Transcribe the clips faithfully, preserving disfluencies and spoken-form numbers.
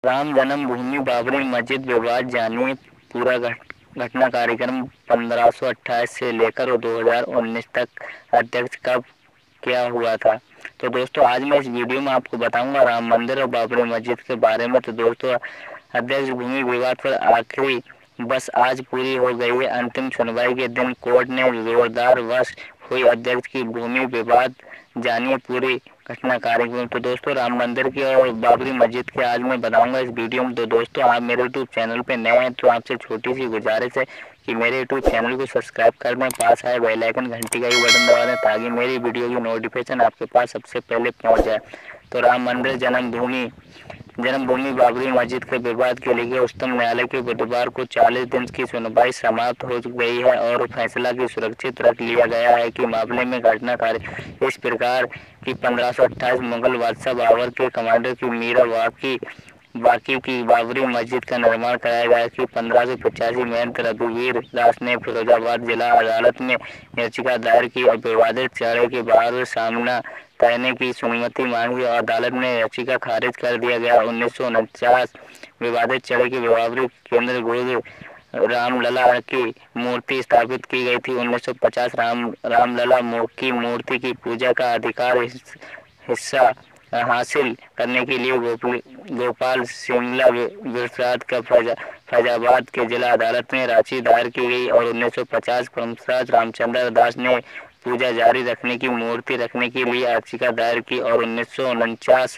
राम जन्मभूमि बाबरी मस्जिद विवाद जानिए पूरा घट- घटना कार्यक्रम पंद्रह सौ अट्ठाईस से लेकर दो हज़ार उन्नीस तक अध्यक्ष कब क्या हुआ था। तो दोस्तों आज मैं इस वीडियो में आपको बताऊंगा राम मंदिर और बाबरी मस्जिद के बारे में। तो दोस्तों अध्यक्ष भूमि विवाद पर आखिरी बस आज पूरी हो गई है। अंतिम सुनवाई के दिन कोर्ट ने जोरदार वश हुई अध्यक्ष की भूमि विवाद जानिए पूरी घटना कार्यक्रम। तो दोस्तों राम मंदिर की और बाबरी मस्जिद की आज मैं बताऊंगा इस वीडियो में। तो दोस्तों आप मेरे यूट्यूब चैनल पे नए हैं तो आपसे छोटी सी गुजारिश है कि मेरे यूट्यूब चैनल को सब्सक्राइब कर दें, पास आए बेल आइकन घंटी का ही बटन दबा दें ताकि मेरी वीडियो की नोटिफिकेशन आपके पास सबसे पहले पहुंच जाए। तो राम मंदिर जन्मभूमि जन्मभूमि बाबरी मस्जिद के विवाद के लिए उच्चतम न्यायालय के बुधवार को चालीस दिन की सुनवाई समाप्त हो गई है और फैसला की सुरक्षित रख लिया गया है कि मामले में घटना कार्य इस प्रकार की पंद्रह सौ अट्ठाईस मुगल बादशाह बाबर के कमांडर की मीरा वाकी बाकी की बाबरी मस्जिद का निर्माण कराया गया कि पंद्रह सौ पचासी में रघुवीर दास ने फिरोजाबाद जिला अदालत में याचिका दायर की और विवादित चढ़े के बाहर सामना तैरने की अनुमति मांगी और अदालत ने याचिका खारिज कर दिया गया। उन्नीस सौ उनचास विवादित चढ़े के बाबरी केंद्र गुरु रामलला की मूर्ति स्थापित की गई थी। उन्नीस सौ पचास राम रामलला की मूर्ति की पूजा का अधिकार हिस्सा हासिल करने के लिए गोपाल सिंगला विरासत का फैजाबाद के जिला अदालत में रांची दायर की गई और उन्नीस सौ पचास पंचायत रामचंद्र दास ने पूजा जारी रखने की मूर्ति रखने के लिए याचिका दायर की और उन्नीस सौ उनचास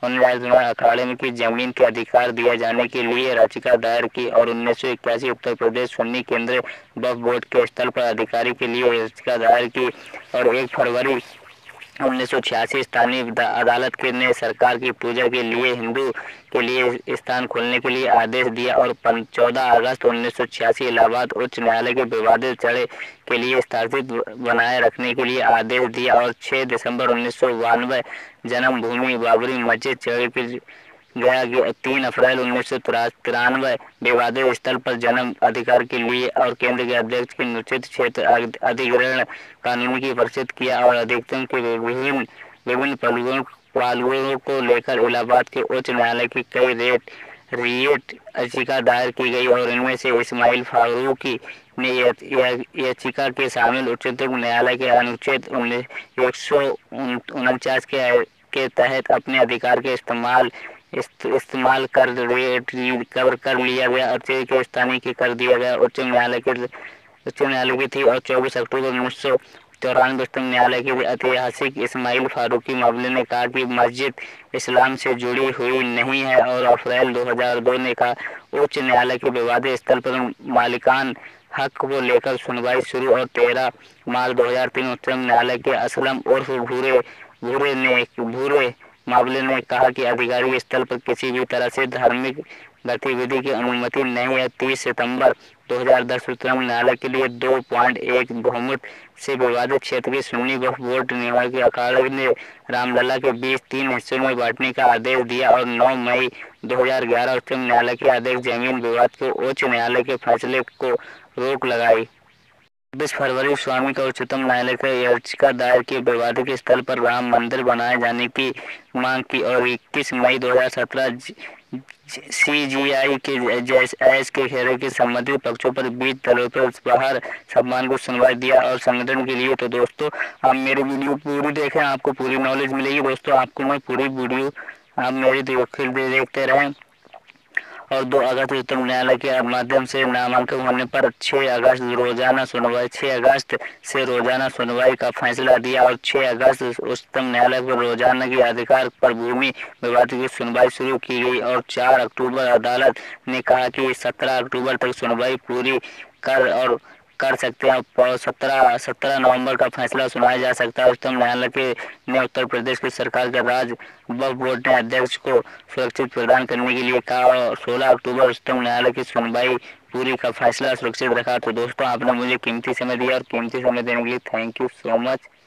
अखाड़े में की जमीन के अधिकार दिया जाने के लिए याचिका दायर की और उन्नीस सौ इक्यासी उत्तर प्रदेश सुन्नी केंद्र वक्फ बोर्ड के स्थल पर अधिकारी के लिए याचिका दायर की और एक फरवरी उन्नीस सौ छियासी स्थानीय अदालत के ने सरकार की पूजा के लिए हिंदू के लिए स्थान खोलने के लिए आदेश दिया और चौदह अगस्त उन्नीस सौ छियासी इलाहाबाद उच्च न्यायालय के विवादित चढ़े के लिए स्थापित बनाए रखने के लिए आदेश दिया और छह दिसंबर उन्नीस सौ बानवे जन्मभूमि बाबरी मस्जिद चढ़े के गया कि तीन अप्रैल उन्नीस सौ तिरानवे विवादित स्थल पर जन्म अधिकार के लिए और केंद्र के अध्यक्ष के निश्चित क्षेत्र अधिग्रहण कानून की प्रसिद्ध किया और अधिकतम के विभिन्न विभिन्न पहलुओं पहलुओं को लेकर इलाहाबाद के उच्च न्यायालय की कई रेट रिएट याचिका दायर की गई और इनमें से इस्माइल फारूकी ने याचिका के शामिल उच्चतम न्यायालय के अनुच्छेद एक सौ उनचास के के तहत अपने अधिकार के इस्तेमाल इस्तेमाल कर कवर कर लिया गया और के स्थानीय के कर दिया गया। उच्च न्यायालय के उच्च न्यायालय की थी और चौबीस अक्टूबर उन्नीस सौ चौरानवे उच्चतम न्यायालय के ऐतिहासिक इस्माइल फारूकी मामले ने कहा कि मस्जिद इस्लाम से जुड़ी हुई नहीं है और अप्रैल दो हज़ार दो ने कहा उच्च न्यायालय के विवादित स्थल पर मालिकान हक को लेकर सुनवाई शुरू और तेरह मार्च दो हज़ार तीन उच्चतम न्यायालय के असलम उर्फ भूरे भूरे ने भूरे मामले ने कहा कि अधिकारी स्थल पर किसी भी तरह से धार्मिक गतिविधि की अनुमति नहीं है। तीस सितंबर दो हज़ार दस उच्चतम न्यायालय के लिए दो पॉइंट एक बहुमत से विवादित क्षेत्र की सुन्नी वक्फ बोर्ड निर्माण के अखाड़े ने रामलला के बीच तीन हिस्सों में बांटने का आदेश दिया और नौ मई दो हज़ार ग्यारह उच्चतम न्यायालय के आदेश जमीन विवाद को उच्च न्यायालय के फैसले को रोक लगाई। छब्बीस फरवरी स्वामी का उच्चतम न्यायालय का याचिका दायर की विवादित स्थल पर राम मंदिर बनाए जाने की मांग की और इक्कीस मई दो हज़ार सत्रह सीजीआई के एस के घेरे के संबंधित पक्षों पर बीच दलों पर बाहर सम्मान को सुनवाई दिया और संगठन के लिए। तो दोस्तों आप मेरी वीडियो पूरी देखें, आपको पूरी नॉलेज मिलेगी। दोस्तों आपको मैं पूरी वीडियो आप मेरी देखते रहें और दो अगस्त उच्चतम न्यायालय के माध्यम से नामांकन होने पर छह अगस्त रोजाना सुनवाई छह अगस्त से रोजाना सुनवाई का फैसला दिया और छह अगस्त उच्चतम न्यायालय पर रोजाना के अधिकार पर भूमि विवाद की सुनवाई शुरू की गई और चार अक्टूबर अदालत ने कहा कि सत्रह अक्टूबर तक सुनवाई पूरी कर और कर सकते हैं। सत्रह सत्रह नवंबर का फैसला सुनाया जा सकता है। उच्चतम न्यायालय के ने उत्तर प्रदेश की सरकार के राज्य वक्फ बोर्ड ने अध्यक्ष को सुरक्षित प्रदान करने के लिए कहा और सोलह अक्टूबर उच्चतम न्यायालय की सुनवाई पूरी का फैसला सुरक्षित रखा। तो दोस्तों आपने मुझे कीमती समय दिया और कीमती समय देने के लिए थैंक यू सो मच।